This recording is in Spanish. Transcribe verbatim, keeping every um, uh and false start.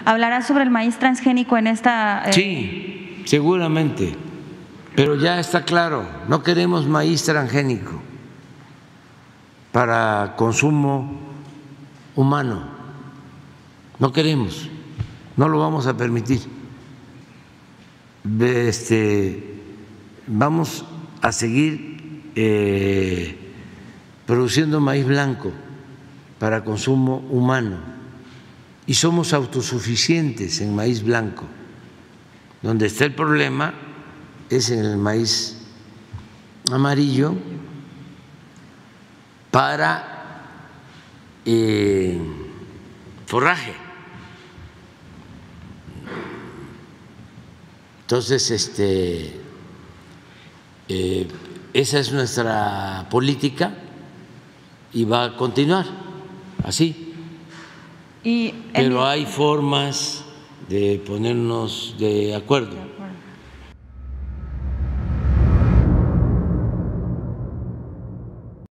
¿Hablará sobre el maíz transgénico en esta? Eh... Sí, seguramente, pero ya está claro, no queremos maíz transgénico para consumo humano, no queremos, no lo vamos a permitir. Este, vamos a seguir eh, produciendo maíz blanco para consumo humano y somos autosuficientes en maíz blanco. Donde está el problema es en el maíz amarillo para eh, forraje. Entonces, este, eh, esa es nuestra política y va a continuar así. Y Pero hay formas de ponernos de acuerdo.